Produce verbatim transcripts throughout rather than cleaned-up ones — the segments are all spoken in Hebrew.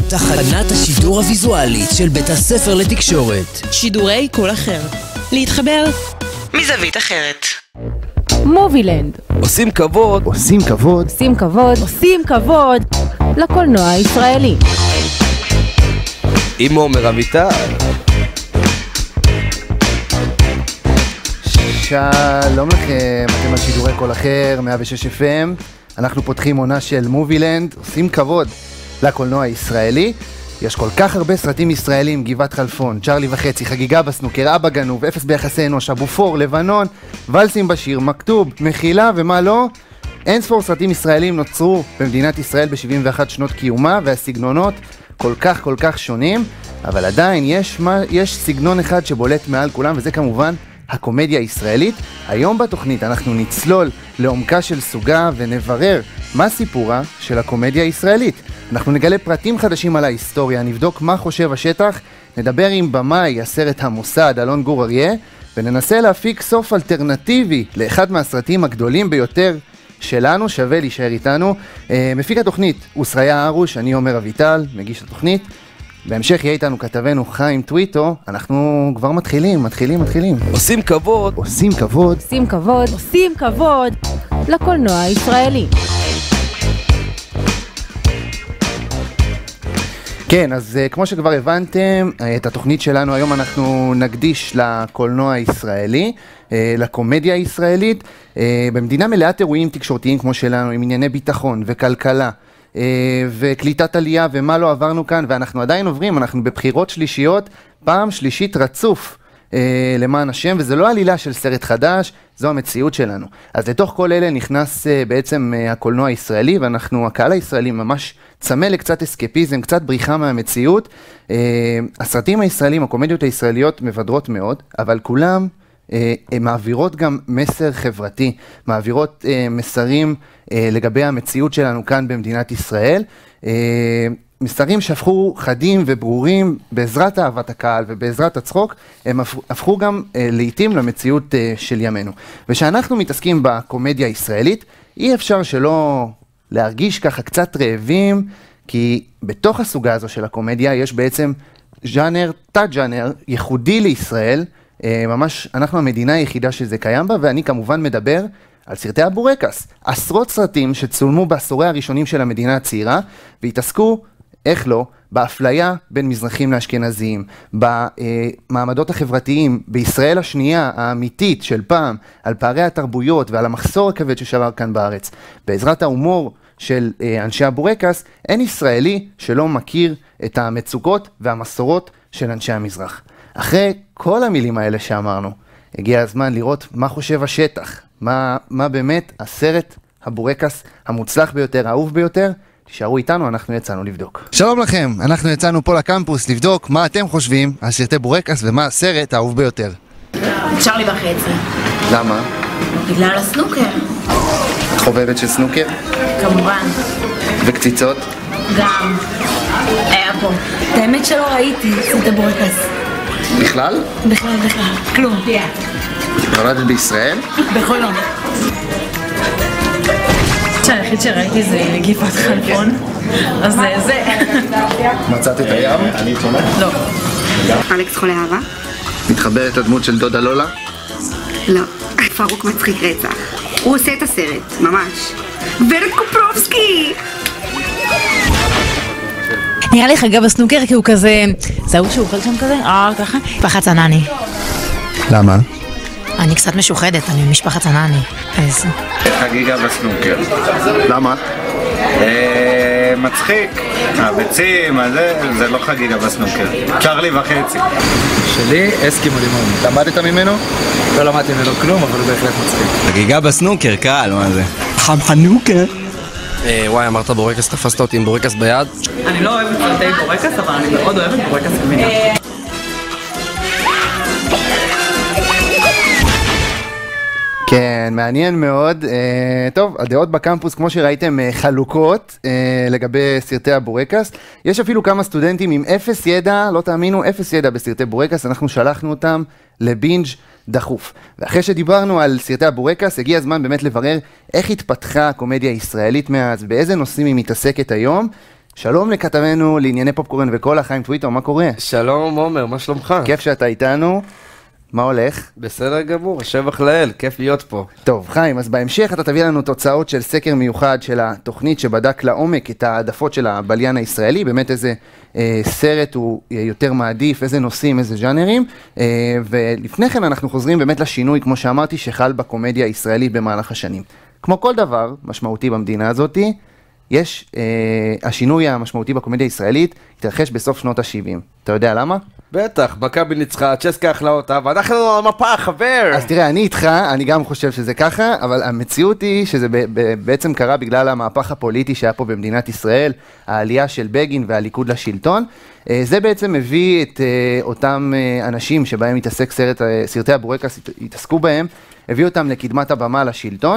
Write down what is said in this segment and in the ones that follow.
תחנת השידור הוויזואלית של בית הספר לתקשורת. שידורי קול אחר. להתחבר מזווית אחרת. מובילנד. עושים כבוד. עושים כבוד. עושים כבוד. עושים כבוד לקולנוע הישראלי. עם עומר אביטל. שלום לכם, אתם על שידורי קול אחר, מאה ושש אף אם. אנחנו פותחים עונה של מובילנד, עושים כבוד לקולנוע הישראלי. יש כל כך הרבה סרטים ישראלים, גבעת חלפון, צ'רלי וחצי, חגיגה בסנוקר, אבא גנוב, אפס ביחסי אנוש, אבופור, לבנון, ולסים בשיר, מכתוב, מחילה ומה לא. אין ספור סרטים ישראלים נוצרו במדינת ישראל ב-שבעים ואחת שנות קיומה, והסגנונות כל כך כל כך שונים, אבל עדיין יש, מה, יש סגנון אחד שבולט מעל כולם, וזה כמובן הקומדיה הישראלית. היום בתוכנית אנחנו נצלול לעומקה של סוגה ונברר מה סיפורה של הקומדיה הישראלית. אנחנו נגלה פרטים חדשים על ההיסטוריה, נבדוק מה חושב השטח, נדבר עם במאי הסרט המוסד אלון גור אריה, וננסה להפיק סוף אלטרנטיבי לאחד מהסרטים הגדולים ביותר שלנו. שווה להישאר איתנו. מפיק התוכנית הוא שריה ארוש, אני עומר אביטל, מגיש התוכנית. בהמשך יהיה איתנו כתבנו חיים טוויטו. אנחנו כבר מתחילים, מתחילים, מתחילים. עושים כבוד. עושים כבוד. עושים כבוד. עושים כבוד לקולנוע הישראלי. כן, אז uh, כמו שכבר הבנתם, uh, את התוכנית שלנו היום אנחנו נקדיש לקולנוע הישראלי, uh, לקומדיה הישראלית, uh, במדינה מלאת אירועים תקשורתיים כמו שלנו, עם ענייני ביטחון וכלכלה, uh, וקליטת עלייה ומה לא עברנו כאן, ואנחנו עדיין עוברים, אנחנו בבחירות שלישיות, פעם שלישית רצוף uh, למען השם, וזה לא עלילה של סרט חדש, זו המציאות שלנו. אז לתוך כל אלה נכנס uh, בעצם uh, הקולנוע הישראלי, ואנחנו, הקהל הישראלי ממש צמא לקצת אסקפיזם, קצת בריחה מהמציאות. Uh, הסרטים הישראלים, הקומדיות הישראליות מבדרות מאוד, אבל כולם uh, uh, מעבירות גם מסר חברתי, מעבירות uh, מסרים uh, לגבי המציאות שלנו כאן במדינת ישראל. Uh, מסרים שהפכו חדים וברורים בעזרת אהבת הקהל ובעזרת הצחוק, הם הפכו גם uh, לעתים למציאות uh, של ימינו. ושאנחנו מתעסקים בקומדיה הישראלית, אי אפשר שלא להרגיש ככה קצת רעבים, כי בתוך הסוגה הזו של הקומדיה יש בעצם ז'אנר, תת-ז'אנר, ייחודי לישראל, uh, ממש אנחנו המדינה היחידה שזה קיים בה, ואני כמובן מדבר על סרטי הבורקס. עשרות סרטים שצולמו בעשורי הראשונים של המדינה הצעירה, והתעסקו איך לא, באפליה בין מזרחים לאשכנזיים, במעמדות החברתיים, בישראל השנייה האמיתית של פעם, על פערי התרבויות ועל המחסור הכבד ששבר כאן בארץ. בעזרת ההומור של אנשי הבורקס, אין ישראלי שלא מכיר את המצוקות והמסורות של אנשי המזרח. אחרי כל המילים האלה שאמרנו, הגיע הזמן לראות מה חושב השטח, מה, מה באמת הסרט הבורקס המוצלח ביותר, האהוב ביותר. תשארו איתנו, אנחנו יצאנו לבדוק. שלום לכם, אנחנו יצאנו פה לקמפוס לבדוק מה אתם חושבים על סרטי בורקס ומה הסרט האהוב ביותר. צ'רלי וחצי. למה? בגלל הסנוקר. חובבת של סנוקר? כמובן. וקציצות? גם. היה פה. את האמת שלא ראיתי סרטי בורקס. בכלל? בכלל, בכלל. כלום. נולדת בישראל? בחולון. שהיחיד שראיתי זה גבעת חלפון, אז זה... מצאת את הים? אני תומך? לא. אלכס חולה אהבה? מתחברת הדמות של דודה לולה? לא. פרוק מצחיק רצח. הוא עושה את הסרט, ממש. ורד קופרובסקי! נראה לי חגה בסנוקר כי הוא כזה... זהו שהוא אוכל שם כזה? אה, ככה? משפחת צנני. למה? אני קצת משוחדת, אני משפחת צנני. אז... חגיגה בסנוקר. למה? מצחיק, הביצים, זה לא חגיגה בסנוקר. צ'רלי וחצי. שלי, אסקימו לימון. למדת ממנו? לא למדתי ממנו כלום, אבל הוא בהחלט מצחיק. חגיגה בסנוקר, קהל, מה זה? חם חנוקר. וואי, אמרת בורקס, תפסת אותי עם בורקס ביד? אני לא אוהבת סרטי בורקס, אבל אני מאוד אוהבת בורקס גבינה. כן, מעניין מאוד. טוב, הדעות בקמפוס, כמו שראיתם, חלוקות לגבי סרטי הבורקס. יש אפילו כמה סטודנטים עם אפס ידע, לא תאמינו, אפס ידע בסרטי בורקס. אנחנו שלחנו אותם לבינג' דחוף. ואחרי שדיברנו על סרטי הבורקס, הגיע הזמן באמת לברר איך התפתחה הקומדיה הישראלית מאז, באיזה נושאים היא מתעסקת היום. שלום לכתבנו לענייני פופקורן וכל החיים טוויטר, מה קורה? שלום עומר, מה שלומך? כיף שאתה איתנו. מה הולך? בסדר גמור, שבח לאל, כיף להיות פה. טוב, חיים, אז בהמשך אתה תביא לנו תוצאות של סקר מיוחד של התוכנית שבדק לעומק את העדפות של הבליין הישראלי, באמת איזה אה, סרט הוא יותר מעדיף, איזה נושאים, איזה ז'אנרים, אה, ולפני כן אנחנו חוזרים באמת לשינוי, כמו שאמרתי, שחל בקומדיה הישראלית במהלך השנים. כמו כל דבר משמעותי במדינה הזאת, יש, אה, השינוי המשמעותי בקומדיה הישראלית התרחש בסוף שנות ה-שבעים. אתה יודע למה? בטח, מכבי ניצחה, צ'סקה אכלה אותה, ואנחנו על המפה, חבר! אז תראה, אני איתך, אני גם חושב שזה ככה, אבל המציאות היא שזה ב- ב- בעצם קרה בגלל המהפך הפוליטי שהיה פה במדינת ישראל, העלייה של בגין והליכוד לשלטון. זה בעצם מביא את אותם אנשים שבהם מתעסק סרט, סרטי הבורקס, התעסקו בהם, הביא אותם לקדמת הבמה לשלטון,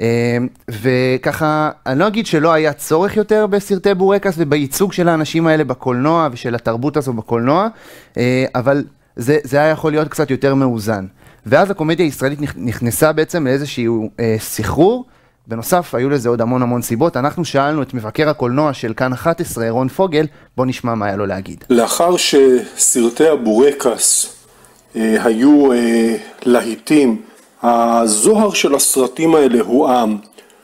וככה, אני לא אגיד שלא היה צורך יותר בסרטי בורקס ובייצוג של האנשים האלה בקולנוע ושל התרבות הזו בקולנוע, אבל זה, זה היה יכול להיות קצת יותר מאוזן. ואז הקומדיה הישראלית נכנסה בעצם לאיזשהו סחרור, בנוסף, היו לזה עוד המון המון סיבות. אנחנו שאלנו את מבקר הקולנוע של כאן אחת עשרה, רון פוגל, בוא נשמע מה היה לו להגיד. לאחר שסרטי הבורקס אה, היו אה, להיטים, הזוהר של הסרטים האלה הועם,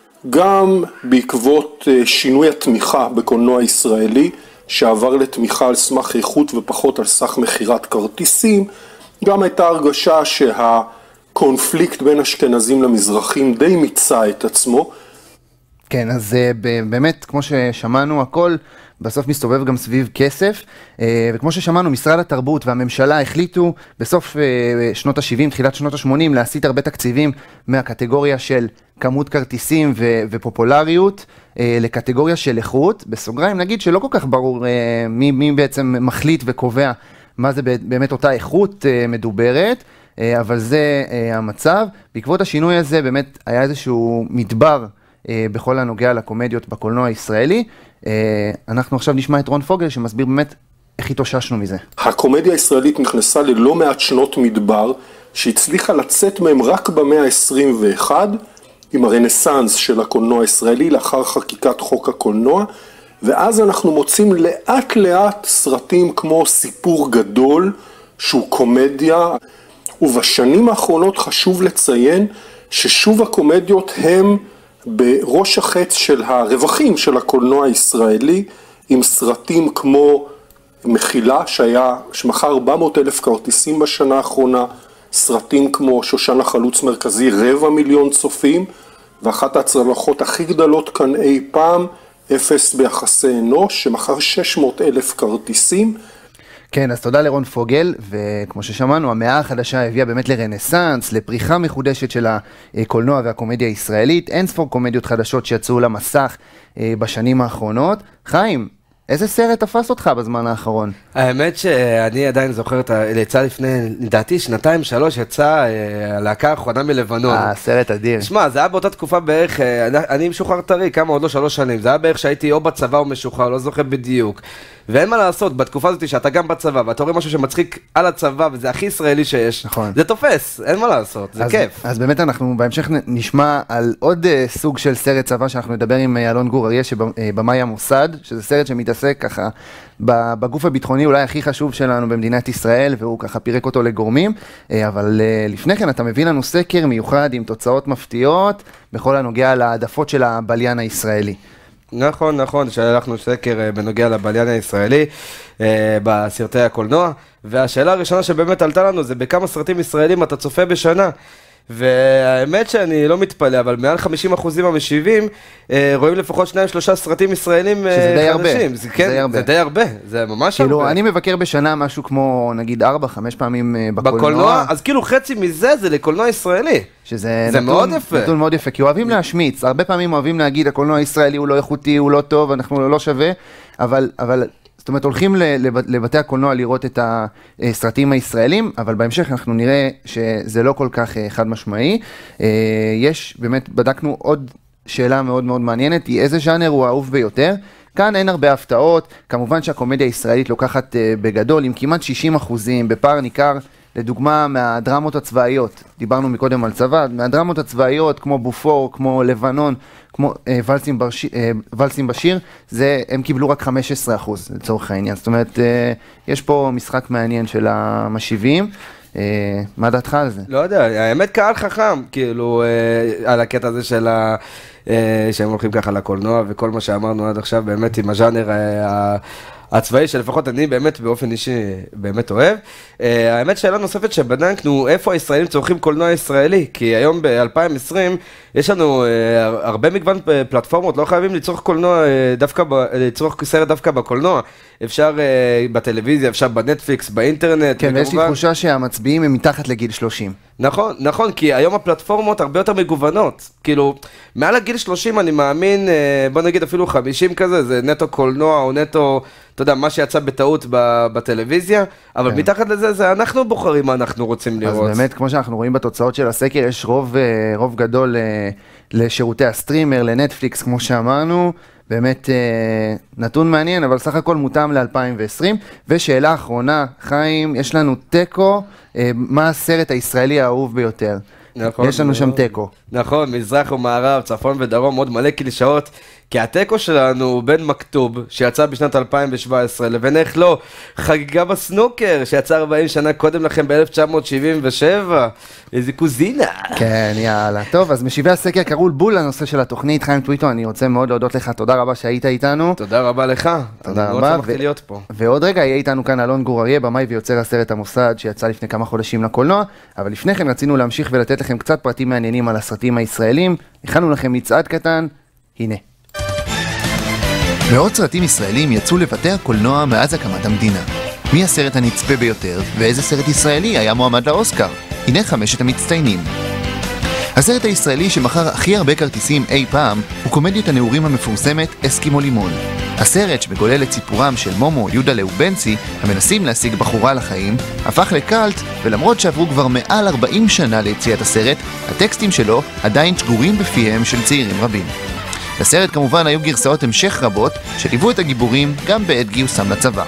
גם בעקבות אה, שינוי התמיכה בקולנוע הישראלי, שעבר לתמיכה על סמך איכות ופחות על סך מחירת כרטיסים, גם הייתה הרגשה שה... קונפליקט בין אשכנזים למזרחים די מיצה את עצמו. כן, אז באמת, כמו ששמענו, הכל בסוף מסתובב גם סביב כסף, וכמו ששמענו, משרד התרבות והממשלה החליטו בסוף שנות ה-שבעים, תחילת שנות ה-שמונים, להסיט הרבה תקציבים מהקטגוריה של כמות כרטיסים ו- ופופולריות, לקטגוריה של איכות. בסוגריים נגיד שלא כל כך ברור מי, מי בעצם מחליט וקובע מה זה באמת אותה איכות מדוברת, אבל זה המצב. בעקבות השינוי הזה באמת היה איזשהו מדבר בכל הנוגע לקומדיות בקולנוע הישראלי. אנחנו עכשיו נשמע את רון פוגל שמסביר באמת איך התאוששנו מזה. הקומדיה הישראלית נכנסה ללא מעט שנות מדבר שהצליחה לצאת מהם רק במאה ה-עשרים ואחת עם הרנסנס של הקולנוע הישראלי לאחר חקיקת חוק הקולנוע, ואז אנחנו מוצאים לאט לאט סרטים כמו סיפור גדול שהוא קומדיה, ובשנים האחרונות חשוב לציין ששוב הקומדיות הם בראש החץ של הרווחים של הקולנוע הישראלי, עם סרטים כמו מחילה שהיה, שמכר ארבע מאות אלף כרטיסים בשנה האחרונה, סרטים כמו שושן החלוץ מרכזי, רבע מיליון צופים, ואחת ההצלחות הכי גדולות כאן אי פעם, אפס ביחסי אנוש, שמכר שש מאות אלף כרטיסים. כן, אז תודה לרון פוגל, וכמו ששמענו, המאה החדשה הביאה באמת לרנסנס, לפריחה מחודשת של הקולנוע והקומדיה הישראלית, אין ספור קומדיות חדשות שיצאו למסך בשנים האחרונות. חיים, איזה סרט תפס אותך בזמן האחרון? האמת שאני עדיין זוכר, יצא לפני, לדעתי, שנתיים, שלוש, יצא הלהקה האחרונה מלבנון. אה, סרט אדיר. שמע, זה היה באותה תקופה בערך, אני משוחרר טרי, כמה עוד לא שלוש שנים, זה היה בערך שהייתי או בצבא או משוחרר, לא זוכר בדיוק. ואין מה לעשות, בתקופה הזאת שאתה גם בצבא, ואתה רואה משהו שמצחיק על הצבא, וזה הכי ישראלי שיש, נכון. זה תופס, אין מה לעשות, זה אז, כיף. אז באמת אנחנו בהמשך נשמע על עוד uh, סוג של סרט צבא, שאנחנו נדבר עם uh, אלון גור אריה, שבמאי המוסד, שזה סרט שמתעסק ככה, בגוף הביטחוני אולי הכי חשוב שלנו במדינת ישראל, והוא ככה פירק אותו לגורמים, uh, אבל uh, לפני כן אתה מביא לנו סקר מיוחד עם תוצאות מפתיעות, בכל הנוגע להעדפות של הבליין הישראלי. נכון, נכון, שהלכנו סקר בנוגע לבליין הישראלי בסרטי הקולנוע, והשאלה הראשונה שבאמת עלתה לנו זה בכמה סרטים ישראלים אתה צופה בשנה, והאמת שאני לא מתפלא, אבל מעל חמישים אחוזים המשיבים רואים לפחות שניים שלושה סרטים ישראלים חדשים. שזה די הרבה. זה, כן, זה, הרבה. זה די הרבה, זה ממש כאילו, הרבה. אני מבקר בשנה משהו כמו נגיד ארבע, חמש פעמים בקולנוע. בקולנוע, אז כאילו חצי מזה זה לקולנוע ישראלי. שזה זה נתון, מאוד יפה. נתון מאוד יפה, כי אוהבים להשמיץ, הרבה פעמים אוהבים להגיד הקולנוע הישראלי הוא לא איכותי, הוא לא טוב, אנחנו לא שווה, אבל, אבל זאת אומרת, הולכים לבתי הקולנוע לראות את הסרטים הישראלים, אבל בהמשך אנחנו נראה שזה לא כל כך חד משמעי. יש, באמת, בדקנו עוד שאלה מאוד מאוד מעניינת, היא איזה ז'אנר הוא האהוב ביותר. כאן אין הרבה הפתעות, כמובן שהקומדיה הישראלית לוקחת בגדול, עם כמעט שישים אחוזים, בפער ניכר, לדוגמה מהדרמות הצבאיות, דיברנו מקודם על צבא, מהדרמות הצבאיות כמו בופור, כמו לבנון, כמו אה, ולסים, ברש... אה, ולסים בשיר, זה, הם קיבלו רק חמישה עשר אחוז לצורך העניין. זאת אומרת, אה, יש פה משחק מעניין של המשיבים. אה, מה דעתך על זה? לא יודע, האמת קהל חכם, כאילו, אה, על הקטע הזה של ה... אה, שהם הולכים ככה לקולנוע, וכל מה שאמרנו עד עכשיו, באמת עם הז'אנר אה, הצבאי, שלפחות אני באמת באופן אישי באמת אוהב. Uh, האמת שאלה נוספת שבדקנו, איפה הישראלים צורכים קולנוע ישראלי? כי היום ב-אלפיים ועשרים יש לנו uh, הרבה מגוון פלטפורמות, לא חייבים לצורך קולנוע uh, דווקא, ב- לצורך סרט דווקא בקולנוע. אפשר uh, בטלוויזיה, אפשר בנטפליקס, באינטרנט. כן, ויש לי תחושה שהמצביעים הם מתחת לגיל שלושים. נכון, נכון, כי היום הפלטפורמות הרבה יותר מגוונות. כאילו, מעל הגיל שלושים אני מאמין, בוא נגיד אפילו חמישים כזה, זה נטו קולנוע או נטו, אתה יודע, מה שיצא בטעות בטלוויזיה, אבל מתחת לזה, זה אנחנו בוחרים מה אנחנו רוצים לראות. אז באמת, כמו שאנחנו רואים בתוצאות של הסקר, יש רוב, רוב גדול לשירותי הסטרימר, לנטפליקס, כמו שאמרנו, באמת נתון מעניין, אבל סך הכל מותאם ל-אלפיים ועשרים. ושאלה אחרונה, חיים, יש לנו טקו, מה הסרט הישראלי האהוב ביותר? נכון, יש לנו שם טקו. נכון, מזרח ומערב, צפון ודרום, עוד מלא קלישאות, כי הטקו שלנו הוא בין מכתוב, שיצא בשנת אלפיים שבע עשרה, לבין איך לא, חגיגה בסנוקר, שיצא ארבעים שנה קודם לכם ב-אלף תשע מאות שבעים ושבע, איזה קוזינה. כן, יאללה. טוב, אז משיבי הסקר קראו בול לנושא של התוכנית. חיים טוויטו, אני רוצה מאוד להודות לך, תודה רבה שהיית איתנו. תודה רבה לך. תודה רבה. ו- להיות פה. ועוד רגע, יהיה איתנו כאן אלון גור אריה, במאי ויוצר הסרט המוסד, שיצא לפני כמה חודשים לקולנוע, אבל לפני כן רצינו להמשיך ולתת לכם קצת פרטים מעניינים על הסרטים הישראלים. הכנו לכם מצעד קטן, הנה. מאות סרטים ישראלים יצאו לבתי הקולנוע מאז הקמת המדינה. מי הסרט הנצפה ביותר, ואיזה סרט ישראלי היה מועמד לאוסקר? הנה חמשת המצטיינים. הסרט הישראלי שמכר הכי הרבה כרטיסים אי פעם הוא קומדיית הנעורים המפורסמת אסקימו לימון. הסרט שמגולל את סיפורם של מומו, יהודה ובנצי, המנסים להשיג בחורה לחיים, הפך לקלט, ולמרות שעברו כבר מעל ארבעים שנה ליציאת הסרט, הטקסטים שלו עדיין שגורים בפיהם של צעירים רבים. לסרט כמובן היו גרסאות המשך רבות שליוו את הגיבורים גם בעת גיוסם לצבא.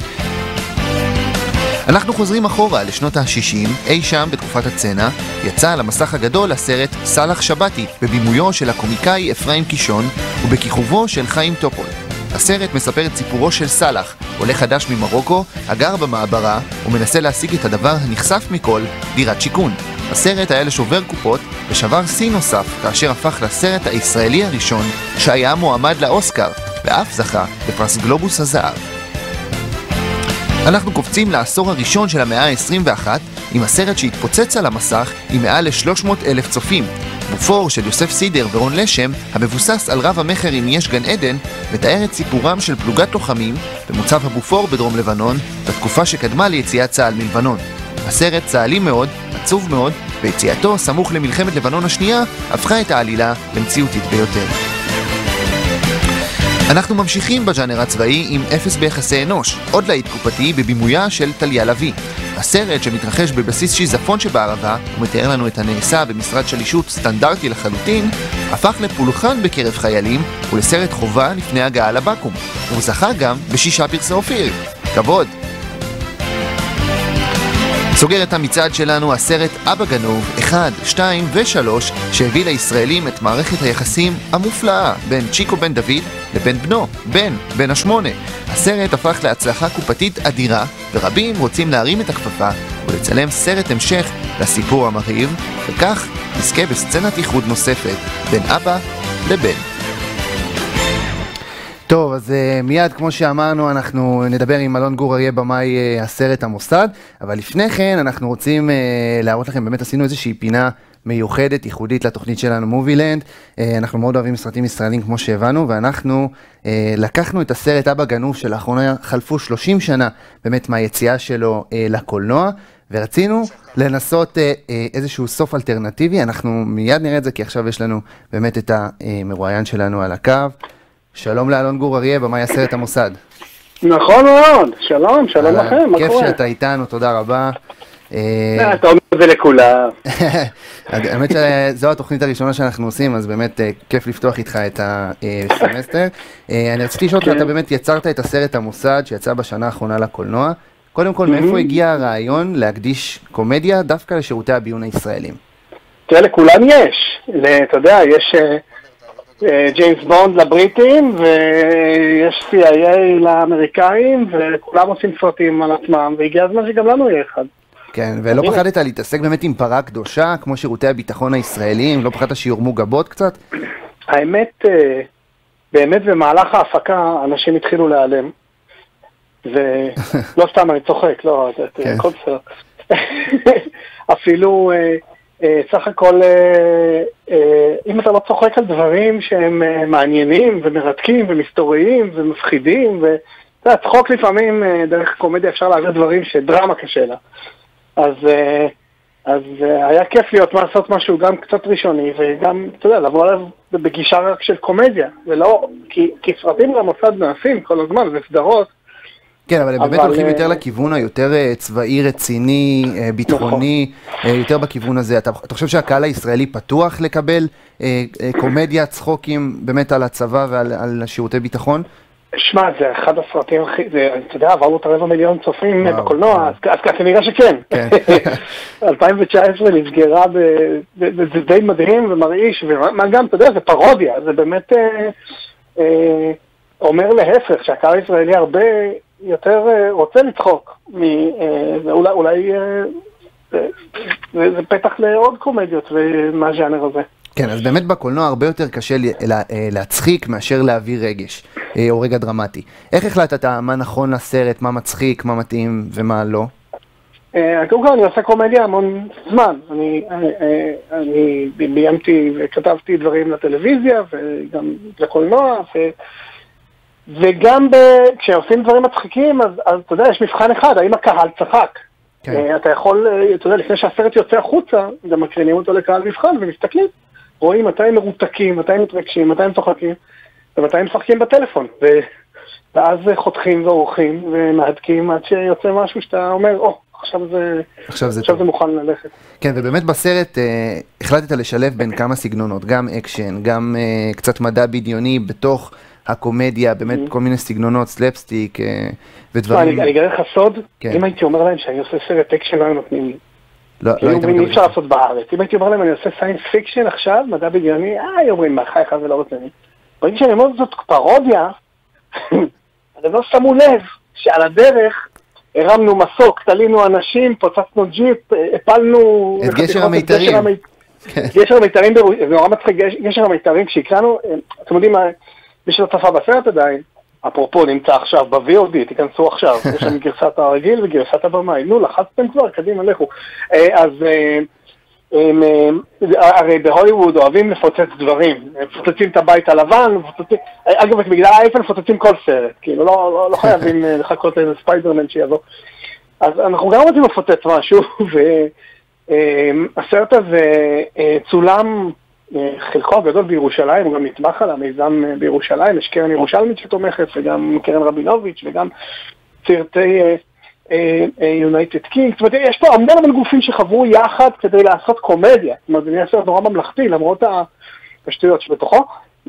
אנחנו חוזרים אחורה לשנות ה-שישים, אי שם בתקופת הצנע, יצא על המסך הגדול הסרט סלח שבתי, בבימויו של הקומיקאי אפרים קישון ובכיכובו של חיים טופול. הסרט מספר את סיפורו של סלח, עולה חדש ממרוקו, הגר במעברה ומנסה להשיג את הדבר הנחשף מכל, דירת שיכון. הסרט היה לשובר קופות ושבר שיא נוסף כאשר הפך לסרט הישראלי הראשון שהיה מועמד לאוסקר ואף זכה בפרס גלובוס הזהב. אנחנו קופצים לעשור הראשון של המאה ה-עשרים ואחת עם הסרט שהתפוצץ על המסך עם מעל ל-שלוש מאות אלף צופים. בופור של יוסף סידר ורון לשם, המבוסס על רב המחר עם יש גן עדן, מתאר את סיפורם של פלוגת לוחמים במוצב הבופור בדרום לבנון בתקופה שקדמה ליציאת צה"ל מלבנון. הסרט צה"לי מאוד, עצוב מאוד, ויציאתו סמוך למלחמת לבנון השנייה הפכה את העלילה למציאותית ביותר. אנחנו ממשיכים בז'אנר הצבאי עם אפס ביחסי אנוש, עוד להיט קופתי בבימויה של טליה לביא. הסרט שמתרחש בבסיס שיזפון שבערבה ומתאר לנו את הנעשה במשרד שלישות סטנדרטי לחלוטין, הפך לפולחן בקרב חיילים ולסרט חובה לפני הגעה לבקו"ם. הוא זכה גם בשישה פרסי אופיר. כבוד. סוגר את המצעד שלנו הסרט אבא גנוב אחד, שתיים ושלוש שהביא לישראלים את מערכת היחסים המופלאה בין צ'יקו בן דוד לבין בנו, בן, בן השמונה. הסרט הפך להצלחה קופתית אדירה ורבים רוצים להרים את הכפפה ולצלם סרט המשך לסיפור המרהיב, וכך נזכה בסצנת איחוד נוספת בין אבא לבן. טוב, אז uh, מיד כמו שאמרנו אנחנו נדבר עם אלון גור אריה במאי uh, הסרט המוסד, אבל לפני כן אנחנו רוצים uh, להראות לכם, באמת עשינו איזושהי פינה מיוחדת, ייחודית לתוכנית שלנו מובילנד. uh, אנחנו מאוד אוהבים סרטים ישראלים כמו שהבנו, ואנחנו uh, לקחנו את הסרט אבא גנוב שלאחרונה חלפו שלושים שנה באמת מהיציאה שלו uh, לקולנוע, ורצינו לנסות uh, uh, איזשהו סוף אלטרנטיבי. אנחנו מיד נראה את זה כי עכשיו יש לנו באמת את המרואיין שלנו על הקו. שלום לאלון גור אריה, במאי הסרט המוסד. נכון מאוד, שלום, שלום לכם, מה כיף קורה? שאתה איתנו, תודה רבה. אתה אומר את זה לכולם. האמת שזו התוכנית הראשונה שאנחנו עושים, אז באמת כיף לפתוח איתך את הסמסטר. אני רציתי לשאול אותך, אתה באמת יצרת את הסרט המוסד שיצא בשנה האחרונה לקולנוע. קודם כל, מאיפה הגיע הרעיון להקדיש קומדיה דווקא לשירותי הביון הישראלים? תראה, לכולם יש. אתה יודע, יש... ג'יימס בונד לבריטים, ויש סי איי איי לאמריקאים, וכולם עושים סרטים על עצמם, והגיע הזמן שגם לנו יהיה אחד. כן, ולא פחדת להתעסק באמת עם פרה קדושה, כמו שירותי הביטחון הישראלים? לא פחדת שיורמו גבות קצת? האמת, באמת במהלך ההפקה אנשים התחילו להיעלם, ולא סתם אני צוחק, לא, זה כל סרט. אפילו סך הכל, אם אתה לא צוחק על דברים שהם מעניינים ומרתקים ומסתוריים ומפחידים, ואתה יודע, צחוק לפעמים דרך קומדיה אפשר להעביר דברים שדרמה קשה לה. אז, אז היה כיף להיות לעשות משהו גם קצת ראשוני, וגם, אתה יודע, לבוא עליו בגישה רק של קומדיה, ולא, כי, כי סרטים למוסד נעשים כל הזמן, זה סדרות. כן, אבל הם באמת הולכים יותר לכיוון היותר צבאי, רציני, ביטחוני, יותר בכיוון הזה. אתה, אתה חושב שהקהל הישראלי פתוח לקבל קומדיה, צחוקים באמת על הצבא ועל על שירותי ביטחון? שמע, זה אחד הסרטים הכי, אתה יודע, עברנו את הרבע מיליון צופים בקולנוע, אז כנראה שכן. אלפיים תשע עשרה נסגרה, זה די מדהים ומרעיש, ומה גם, אתה יודע, זה פרודיה, זה באמת אומר להפך, שהקהל הישראלי הרבה יותר רוצה לצחוק, ואולי זה פתח לעוד קומדיות מהז'אנר הזה. כן, אז באמת בקולנוע הרבה יותר קשה להצחיק מאשר להביא רגש, או רגע דרמטי. איך החלטת מה נכון לסרט, מה מצחיק, מה מתאים ומה לא? קודם כל אני עושה קומדיה המון זמן. אני ביימתי וכתבתי דברים לטלוויזיה וגם לקולנוע, וגם כשעושים דברים מצחיקים, אז אתה יודע, יש מבחן אחד, האם הקהל צחק. אתה יכול, אתה יודע, לפני שהסרט יוצא החוצה, גם מקרינים אותו לקהל מבחן ומסתכלים. רואים מתי הם מרותקים, מתי הם מתרגשים, מתי הם צוחקים, ומתי הם משחקים בטלפון. ואז חותכים ועורכים ומהדקים עד שיוצא משהו שאתה אומר, או, עכשיו זה, עכשיו זה, עכשיו זה מוכן ללכת. כן, ובאמת בסרט אה, החלטת לשלב בין כמה סגנונות, גם אקשן, גם אה, קצת מדע בדיוני בתוך הקומדיה, באמת כל מיני סגנונות, סלפסטיק אה, ודברים. אני, אני אגלה לך סוד, כן. אם הייתי אומר להם שאני עושה סרט אקשן, לא היו נותנים לי. לא, לא היית אי אפשר לעשות בארץ. אם הייתי אומר להם, אני עושה סיינס פיקשן עכשיו, מדע בדיוני, אה, אומרים, מה, חי אחד ולא רוצה לי. ברגע שאני אומר זאת פרודיה, אתם לא שמו לב שעל הדרך הרמנו מסוק, תלינו אנשים, פוצצנו ג'יפ, הפלנו... את גשר המיתרים. גשר המיתרים, זה נורא מצחיק, גשר המיתרים, כשהקראנו, אתם יודעים, מי שלא צפה בסרט עדיין, אפרופו נמצא עכשיו ב-וי או די, תיכנסו עכשיו, יש שם גרסת הרגיל וגרסת הבמאי, נו, לחצתם כבר, קדימה, לכו. אז הרי בהוליווד אוהבים לפוצץ דברים, מפוצצים את הבית הלבן, אגב, בגלל האייפל מפוצצים כל סרט, כאילו, לא חייבים לחכות לאיזה ספיידרמן שיבוא. אז אנחנו גם רוצים לפוצץ משהו, והסרט הזה צולם, חלקו הגדול בירושלים, הוא גם נתמך על המיזם בירושלים, יש קרן ירושלמית שתומכת, וגם קרן רבינוביץ', וגם סרטי יונייטד קינג, זאת אומרת, יש פה המון המון גופים שחברו יחד כדי לעשות קומדיה, זאת אומרת, זה נהיה סרט נורא ממלכתי, למרות השטויות שבתוכו,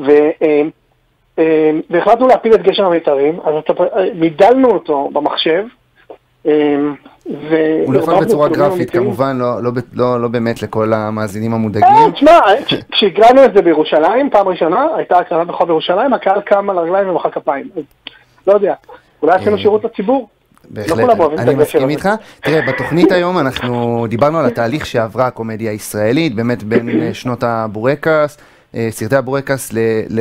והחלטנו להפיל את גשר המיתרים, אז מידלנו אותו במחשב, הוא נפל בצורה גרפית, כמובן, לא באמת לכל המאזינים המודאגים. תשמע, כשהקראנו את זה בירושלים, פעם ראשונה, הייתה הקרנה בכל בירושלים, הקהל קם על הרגליים ומחא כפיים. לא יודע, אולי עשינו שירות לציבור. בהחלט, אני מסכים איתך. תראה, בתוכנית היום אנחנו דיברנו על התהליך שעברה הקומדיה הישראלית, באמת בין שנות הבורקס, סרטי הבורקס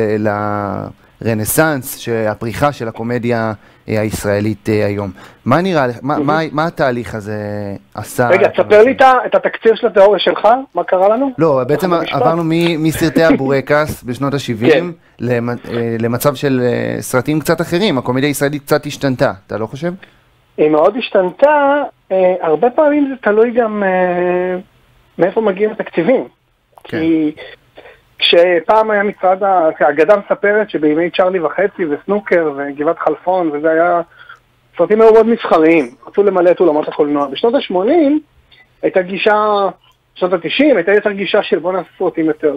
לרנסנס, הפריחה של הקומדיה הישראלית היום. מה נראה, מה התהליך הזה עשה? רגע, תספר לי את התקציר של התיאוריה שלך, מה קרה לנו? לא, בעצם עברנו מסרטי הבורקס בשנות ה-שבעים למצב של סרטים קצת אחרים, הקומדיה הישראלית קצת השתנתה, אתה לא חושב? היא מאוד השתנתה, הרבה פעמים זה תלוי גם מאיפה מגיעים התקציבים. כי כשפעם היה מצעד, האגדה מספרת שבימי צ'רלי וחצי וסנוקר וגבעת חלפון, וזה היה, סרטים מאוד מאוד מסחריים, רצו למלא את אולמות הקולנוע. בשנות ה-שמונים הייתה גישה, בשנות ה-תשעים הייתה יותר גישה של בוא נעשה סרטים יותר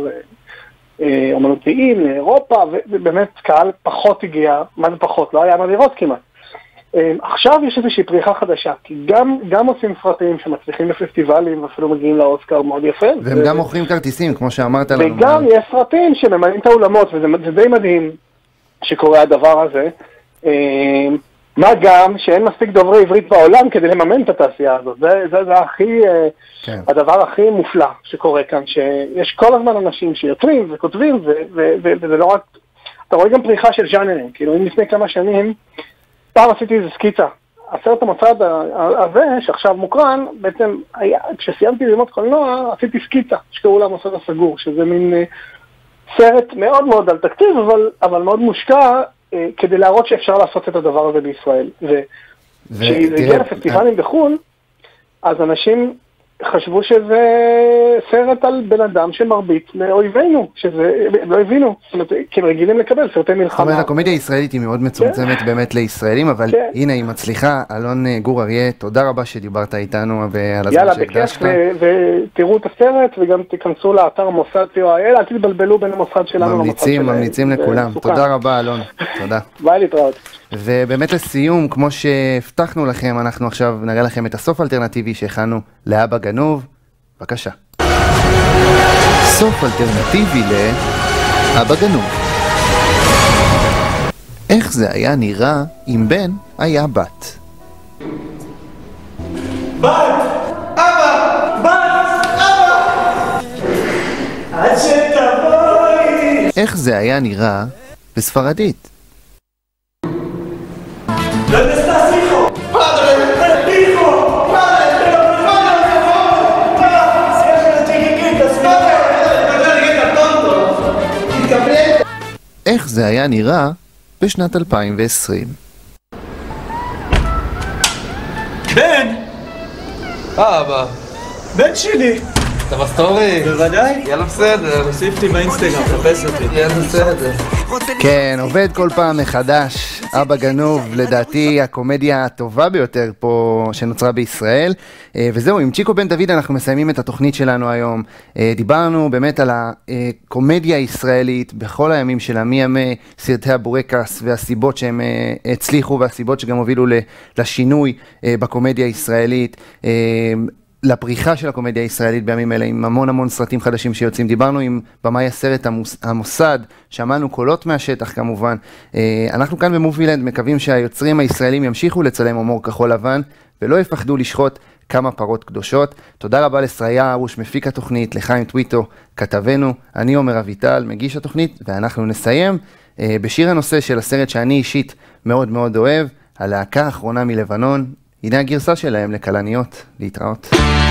אומנותיים, לאירופה, ובאמת קהל פחות הגיע, מה זה פחות? לא היה מה לראות כמעט. עכשיו יש איזושהי פריחה חדשה, כי גם, גם עושים סרטים שמצליחים לפסטיבלים ואפילו מגיעים לאוסקר מאוד יפה. והם ו... גם מוכרים כרטיסים, כמו שאמרת לנו. וגם יש סרטים שממנים את האולמות, וזה די מדהים שקורה הדבר הזה. מה גם שאין מספיק דוברי עברית בעולם כדי לממן את התעשייה הזאת. זה, זה, זה הכי, כן. הדבר הכי מופלא שקורה כאן, שיש כל הזמן אנשים שיוצרים וכותבים, ו, ו, ו, וזה לא רק, אתה רואה גם פריחה של ז'אנרים, כאילו אם לפני כמה שנים, פעם עשיתי איזה סקיצה. הסרט המוצד הזה, שעכשיו מוקרן, בעצם היה, כשסיימתי ללמוד קולנוע, עשיתי סקיצה, שקראו לה המוסד הסגור, שזה מין סרט מאוד מאוד על תקציב, אבל, אבל מאוד מושקע, כדי להראות שאפשר לעשות את הדבר הזה בישראל. וכשזה הגיע לפסטיבלים בחו"ל, אז אנשים חשבו שזה סרט על בן אדם שמרביץ לאויבינו, שזה לא הבינו, זאת אומרת, כי הם רגילים לקבל סרטי מלחמה. זאת אומרת, הקומדיה הישראלית היא מאוד מצומצמת באמת לישראלים, אבל הנה היא מצליחה. אלון גור אריה, תודה רבה שדיברת איתנו על הזמן שהקדשת. יאללה, בכיף, ותראו את הסרט, וגם תיכנסו לאתר מוסד סי או איי אל, אל תתבלבלו בין המוסד שלנו למוסד שלהם. ממליצים לכולם. תודה רבה, אלון. תודה. ביי, להתראות. ובאמת לסיום, כמו שהבטחנו לכם, אנחנו עכשיו נראה לכם את הסוף האלטרנטיבי שהכנו לאבא גנוב. בבקשה. סוף אלטרנטיבי לאבא גנוב. איך זה היה נראה אם בן היה בת? בת! אבא! בת! אבא! עד שתבואי! איך זה היה נראה בספרדית? ¿Dónde estás, hijo? ¡Padre! ¡Hijo! ¡Padre! ¡Pero por favor, por favor! ¡Papá! ¡Cierra los chiquiquitos! ¡Padre! ¡No tonto! איך זה היה נראה בשנת אלפיים ועשרים? בן! אבא. בן שלי! אתה בסטורי? בוודאי. יאללה בסדר. תוסיף אותי באינסטגרם, תחפש אותי. יאללה בסדר. כן, עובד כל פעם מחדש. אבא גנוב, לדעתי הקומדיה הטובה ביותר פה שנוצרה בישראל. וזהו, עם צ'יקו בן דוד אנחנו מסיימים את התוכנית שלנו היום. דיברנו באמת על הקומדיה הישראלית בכל הימים שלה, מימי סרטי הבורקס והסיבות שהם הצליחו והסיבות שגם הובילו לשינוי בקומדיה הישראלית. לפריחה של הקומדיה הישראלית בימים אלה, עם המון המון סרטים חדשים שיוצאים. דיברנו עם במאי הסרט המוסד, שמענו קולות מהשטח כמובן. אנחנו כאן במובילנד מקווים שהיוצרים הישראלים ימשיכו לצלם הומור כחול לבן, ולא יפחדו לשחוט כמה פרות קדושות. תודה רבה לסריה ארוש, מפיק התוכנית, לחיים טוויטו, כתבנו, אני עומר אביטל, מגיש התוכנית, ואנחנו נסיים בשיר הנושא של הסרט שאני אישית מאוד מאוד אוהב, הלהקה האחרונה מלבנון. הנה הגרסה שלהם לקלניות. להתראות.